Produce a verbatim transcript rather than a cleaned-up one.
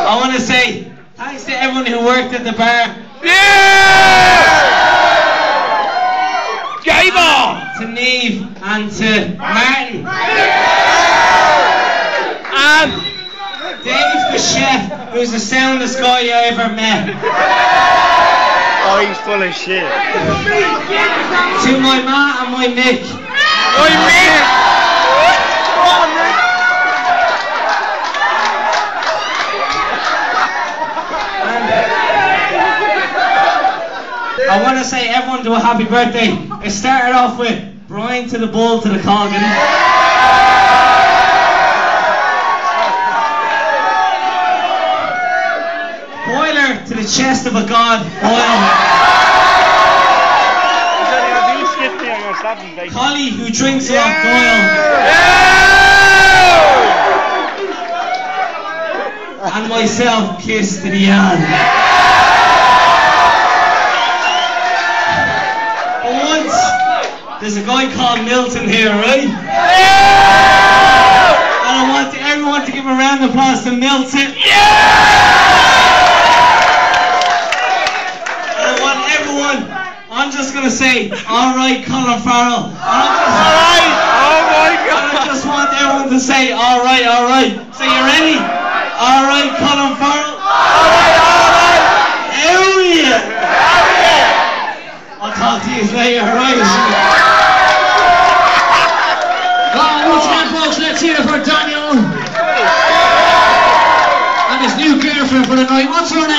I want to say thanks to everyone who worked at the bar. Yeah! Game on! To Neve and to Martin. And Dave the chef, who's the soundest guy I ever met. oh, he's full of shit. To my ma and my Nick. My Nick! Come on, Nick! I want to say everyone to a happy birthday. It started off with Brian to the Bull to the Colgan. Boiler to the chest of a god. Boiler. Collie who drinks a lot. Doyle. And myself, Kiss to the Yan. There's a guy called Milton here, right? Yeah! And I want everyone to give a round of applause to Milton. Yeah! And I want everyone, I'm just going to say, alright, Colin Farrell. Alright! Oh my God! I just want everyone to say, alright, alright. So you ready? Alright, Colin Farrell. Alright, alright! Hell yeah! Hell yeah! I'll talk to you later, alright? Once again, folks, let's hear it for Daniel and his new girlfriend for the night. What's her name?